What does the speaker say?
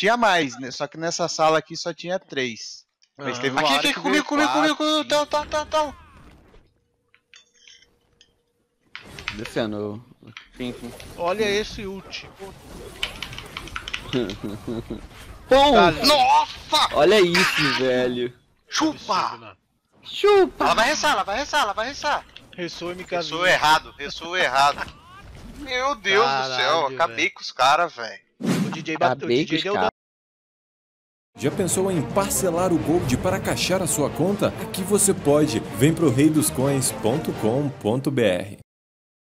tinha mais, né? Só que nessa sala aqui só tinha 3. Mas teve uma hora Aqui, que comigo. Tal. Descendo. Sim. Olha esse ult. Pum! Nossa! Olha isso, velho. Chupa! Chupa! Ela vai ressar. Ressoa e me casou. Ressou errado. Meu Deus do céu, acabei com os caras, velho. O DJ bateu, o DJ deu dano. Já pensou em parcelar o Gold para caixar a sua conta? Aqui você pode. Vem pro reidoscoins.com.br.